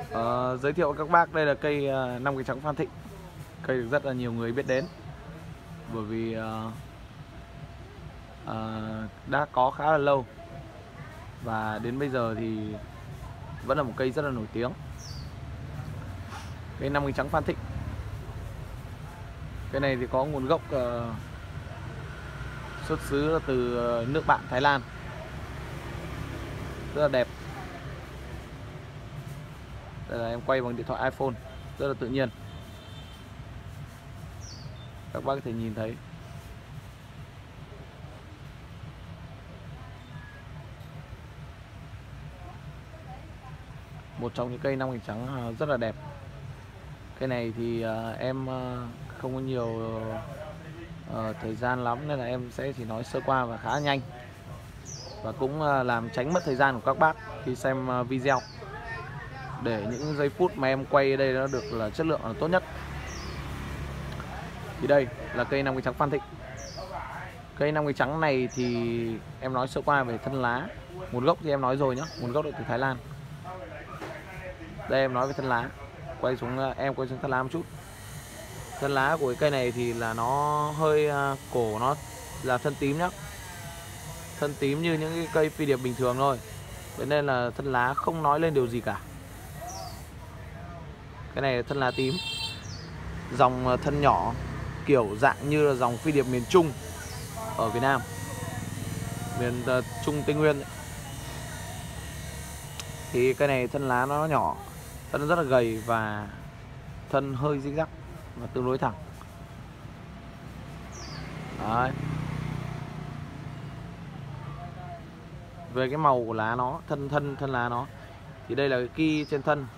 Giới thiệu các bác, đây là cây năm cánh trắng Phan Thịnh. Cây được rất là nhiều người biết đến bởi vì đã có khá là lâu và đến bây giờ thì vẫn là một cây rất là nổi tiếng. Cây năm cánh trắng Phan Thịnh. Cây này thì có nguồn gốc xuất xứ là từ nước bạn Thái Lan, rất là đẹp. Đây là em quay bằng điện thoại iPhone, rất là tự nhiên. Các bác có thể nhìn thấy. Một trong những cây năm cánh trắng rất là đẹp. Cây này thì em không có nhiều thời gian lắm nên là em sẽ chỉ nói sơ qua và khá nhanh, và cũng làm tránh mất thời gian của các bác khi xem video, để những giây phút mà em quay ở đây nó được là chất lượng là tốt nhất. Thì đây là cây năm cánh trắng Phan Thịnh. Cây năm cánh trắng này thì em nói sơ qua về thân lá. Nguồn gốc thì em nói rồi nhá, nguồn gốc là từ Thái Lan. Đây em nói về thân lá. Em quay xuống thân lá một chút. Thân lá của cái cây này thì là nó hơi cổ nó là thân tím nhá. Thân tím như những cái cây phi điệp bình thường thôi. Thế nên là thân lá không nói lên điều gì cả. Cái này là thân lá tím. Dòng thân nhỏ, kiểu dạng như là dòng phi điệp miền Trung ở Việt Nam, miền Trung Tây Nguyên ấy. Thì cây này thân lá nó nhỏ, thân rất là gầy và thân hơi zigzag và tương đối thẳng. Đấy. Về cái màu của lá nó, thân lá nó thì đây là cái ki trên thân.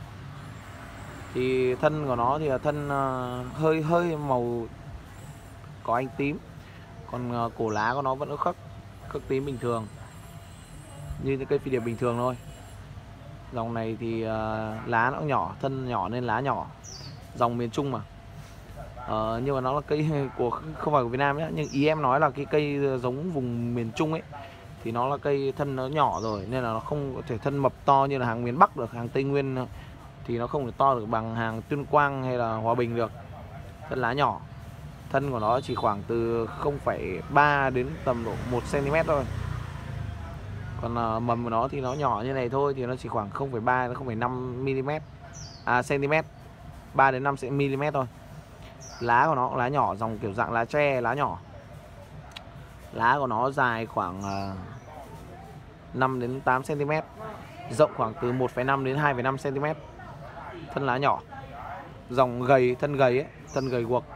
Thì thân của nó thì là thân hơi màu có ánh tím, còn cổ lá của nó vẫn khắc tím bình thường như những cây phi điệp bình thường thôi. Dòng này thì lá nó nhỏ, thân nhỏ nên lá nhỏ, dòng miền Trung mà. Nhưng mà nó là cây của không phải của Việt Nam nhé, nhưng ý em nói là cái cây giống vùng miền Trung ấy thì nó là cây thân nó nhỏ rồi nên là nó không có thể thân mập to như là hàng miền Bắc được, hàng Tây Nguyên thì nó không thể to được bằng hàng Tuyên Quang hay là Hòa Bình được. Thân lá nhỏ, thân của nó chỉ khoảng từ 0,3 đến tầm độ 1 cm thôi. Còn mầm của nó thì nó nhỏ như này thôi, thì nó chỉ khoảng 0,3 đến 0,5 mm cm, 3 đến 5 mm thôi. Lá của nó lá nhỏ, dòng kiểu dạng lá tre, lá nhỏ. Lá của nó dài khoảng 5 đến 8 cm, rộng khoảng từ 1,5 đến 2,5 cm. Thân lá nhỏ, dòng gầy, thân gầy ấy, thân gầy guộc.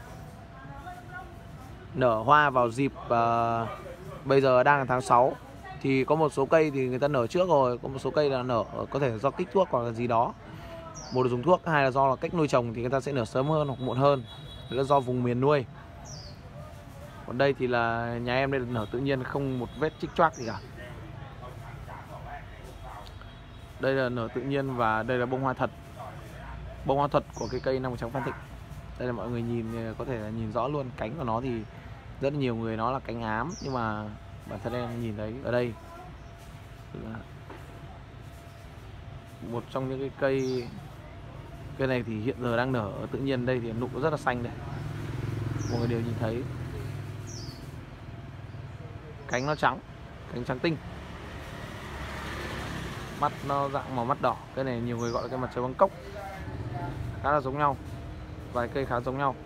Nở hoa vào dịp bây giờ đang là tháng 6 thì có một số cây thì người ta nở trước rồi, có một số cây là nở có thể do kích thước hoặc là gì đó. Một là dùng thuốc, hai là do là cách nuôi trồng thì người ta sẽ nở sớm hơn hoặc muộn hơn, đó là do vùng miền nuôi. Còn đây thì là nhà em đây nở tự nhiên, không một vết chích choác gì cả. Đây là nở tự nhiên và đây là bông hoa thật. Bông hoa thật của cái cây năm cánh trắng Phan Thịnh. Đây là mọi người nhìn có thể là nhìn rõ luôn. Cánh của nó thì rất nhiều người nói là cánh ám, nhưng mà bản thân em nhìn thấy ở đây là một trong những cái cây này thì hiện giờ đang nở tự nhiên. Đây thì nụ rất là xanh đây, mọi người đều nhìn thấy. Cánh nó trắng, cánh trắng tinh, mắt nó dạng màu mắt đỏ. Cái này nhiều người gọi là cây mặt trời Bangkok, khá là giống nhau, vài cây khá giống nhau.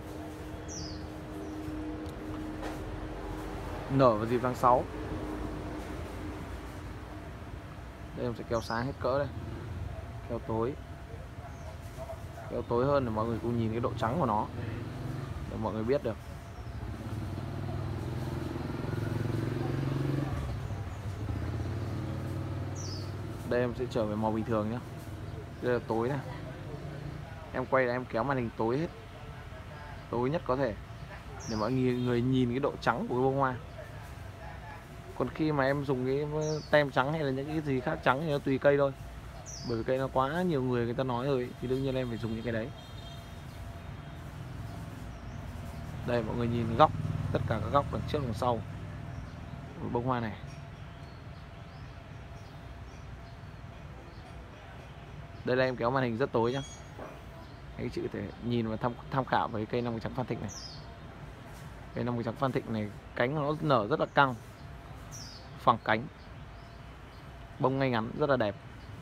Nở vào dịp tháng 6. Đây em sẽ kéo sáng hết cỡ đây, kéo tối hơn để mọi người cùng nhìn cái độ trắng của nó, để mọi người biết được. Đây em sẽ trở về màu bình thường nhé. Đây là tối này. Em quay là em kéo màn hình tối hết, tối nhất có thể, để mọi người nhìn cái độ trắng của cái bông hoa. Còn khi mà em dùng cái tem trắng hay là những cái gì khác trắng thì nó tùy cây thôi. Bởi vì cây nó quá nhiều người ta nói rồi thì đương nhiên em phải dùng những cái đấy. Đây mọi người nhìn góc, tất cả các góc đằng trước đằng sau của bông hoa này. Đây là em kéo màn hình rất tối nhá. Anh chị có thể nhìn và tham khảo với cây 5 cánh trắng Phan Thịnh này. Cây 5 cánh trắng Phan Thịnh này cánh nó nở rất là căng, phẳng cánh, bông ngay ngắn rất là đẹp.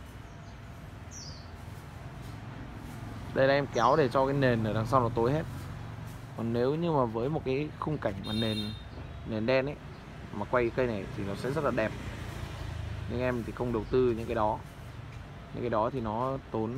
Đây là em kéo để cho cái nền ở đằng sau nó tối hết. Còn nếu như mà với một cái khung cảnh mà nền đen ấy mà quay cây này thì nó sẽ rất là đẹp. Nhưng em thì không đầu tư những cái đó. Những cái đó thì nó tốn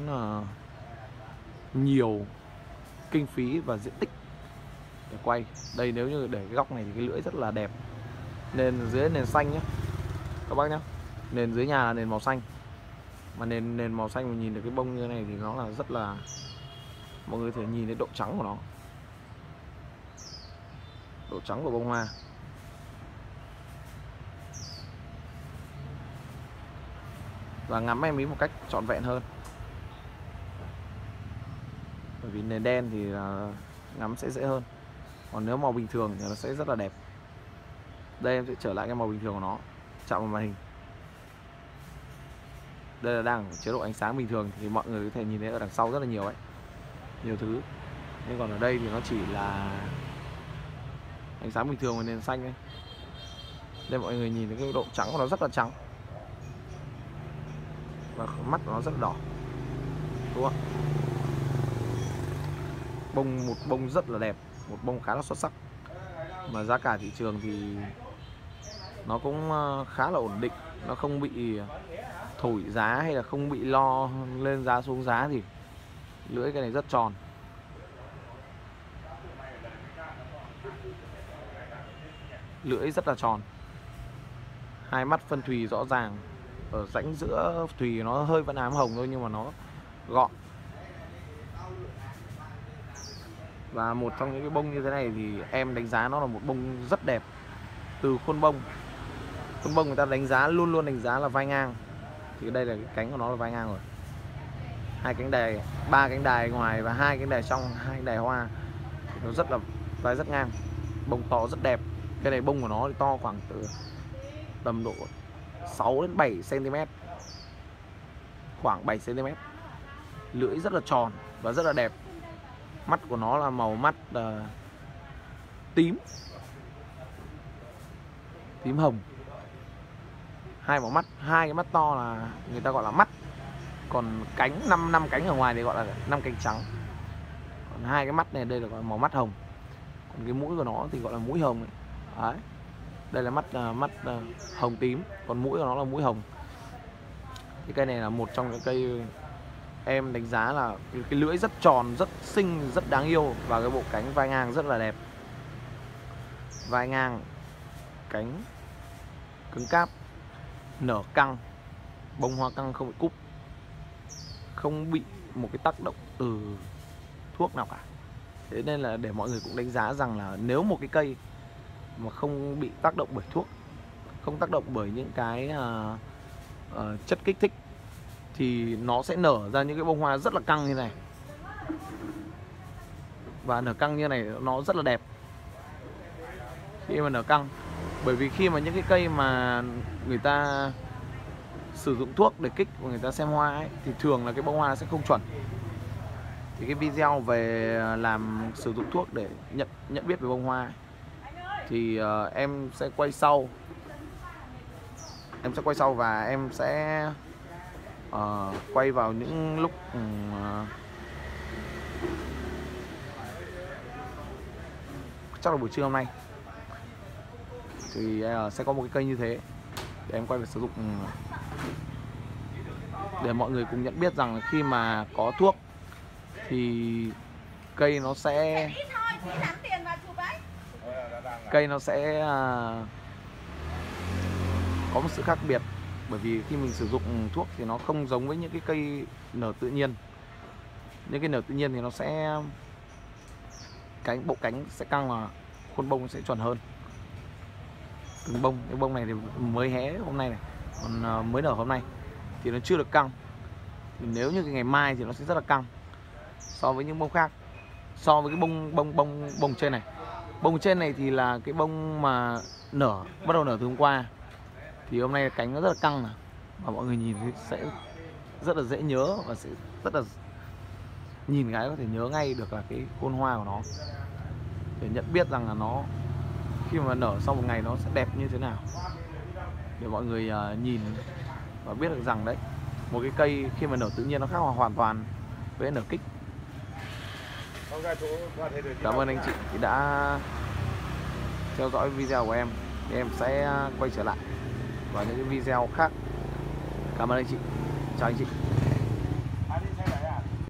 nhiều kinh phí và diện tích để quay. Đây nếu như để cái góc này thì cái lưỡi rất là đẹp. Nền dưới nền xanh nhé các bác nhé. Nền dưới nhà là nền màu xanh. Mà nền màu xanh mình nhìn được cái bông như thế này thì nó là rất là, mọi người có thể nhìn thấy độ trắng của nó, độ trắng của bông hoa. Và ngắm em ý một cách trọn vẹn hơn. Bởi vì nền đen thì ngắm sẽ dễ hơn. Còn nếu màu bình thường thì nó sẽ rất là đẹp. Đây em sẽ trở lại cái màu bình thường của nó, chạm vào màn hình. Đây là đang chế độ ánh sáng bình thường thì mọi người có thể nhìn thấy ở đằng sau rất là nhiều ấy, nhiều thứ. Nhưng còn ở đây thì nó chỉ là ánh sáng bình thường và nền xanh ấy. Đây mọi người nhìn thấy cái độ trắng của nó rất là trắng và mắt của nó rất là đỏ, đúng không? Một bông rất là đẹp, một bông khá là xuất sắc. Mà giá cả thị trường thì nó cũng khá là ổn định, nó không bị thổi giá hay là không bị lo lên giá xuống giá gì. Lưỡi cái này rất tròn. Lưỡi rất là tròn. Hai mắt phân thùy rõ ràng. Ở rãnh giữa thùy nó hơi vẫn ám hồng thôi nhưng mà nó gọn. Và một trong những cái bông như thế này thì em đánh giá nó là một bông rất đẹp. Từ khuôn bông người ta đánh giá luôn đánh giá là vai ngang. Thì đây là cái cánh của nó là vai ngang rồi. Hai cánh đài, ba cánh đài ngoài và hai cánh đài trong, hai cánh đài hoa thì nó rất là vai rất ngang. Bông to rất đẹp. Cái này bông của nó thì to khoảng từ tầm độ 6 đến 7 cm. Khoảng 7 cm. Lưỡi rất là tròn và rất là đẹp. Mắt của nó là màu mắt tím hồng. Hai màu mắt, hai cái mắt to là người ta gọi là mắt. Còn cánh năm cánh ở ngoài thì gọi là 5 cánh trắng. Còn hai cái mắt này đây là gọi là màu mắt hồng. Còn cái mũi của nó thì gọi là mũi hồng ấy. Đấy. Đây là mắt hồng tím, còn mũi của nó là mũi hồng. Cái cây này là một trong những cây em đánh giá là cái lưỡi rất tròn, rất xinh, rất đáng yêu. Và cái bộ cánh vai ngang rất là đẹp. Vai ngang, cánh cứng cáp, nở căng, bông hoa căng không bị cúp, không bị một cái tác động từ thuốc nào cả. Thế nên là để mọi người cũng đánh giá rằng là nếu một cái cây mà không bị tác động bởi thuốc, không tác động bởi những cái chất kích thích thì nó sẽ nở ra những cái bông hoa rất là căng như này. Và nở căng như này nó rất là đẹp khi mà nở căng. Bởi vì khi mà những cái cây mà người ta sử dụng thuốc để kích của người ta xem hoa ấy, thì thường là cái bông hoa sẽ không chuẩn. Thì cái video về làm sử dụng thuốc để nhận biết về bông hoa ấy, thì em sẽ quay sau. Em sẽ quay sau và em sẽ quay vào những lúc chắc là buổi trưa hôm nay. Thì sẽ có một cái cây như thế để em quay về sử dụng, để mọi người cùng nhận biết rằng khi mà có thuốc thì cây nó sẽ có một sự khác biệt. Bởi vì khi mình sử dụng thuốc thì nó không giống với những cái cây nở tự nhiên. Những cái nở tự nhiên thì nó sẽ bộ cánh sẽ căng và khuôn bông sẽ chuẩn hơn. Từng bông, cái bông này thì mới hé hôm nay này, còn mới nở hôm nay thì nó chưa được căng. Thì nếu như cái ngày mai thì nó sẽ rất là căng so với những bông khác. So với cái bông trên này. Bông trên này thì là cái bông mà bắt đầu nở từ hôm qua. Thì hôm nay cánh nó rất là căng này. Và mọi người nhìn thấy sẽ rất là dễ nhớ và sẽ rất là nhìn cái có thể nhớ ngay được là cái khuôn hoa của nó, để nhận biết rằng là nó khi mà nở sau một ngày nó sẽ đẹp như thế nào, để mọi người nhìn và biết được rằng đấy, một cái cây khi mà nở tự nhiên nó khác hoàn toàn với nở kích. Cảm ơn anh chị đã theo dõi video của em. Thì em sẽ quay trở lại vào những cái video khác. Cảm ơn anh chị. Chào anh chị.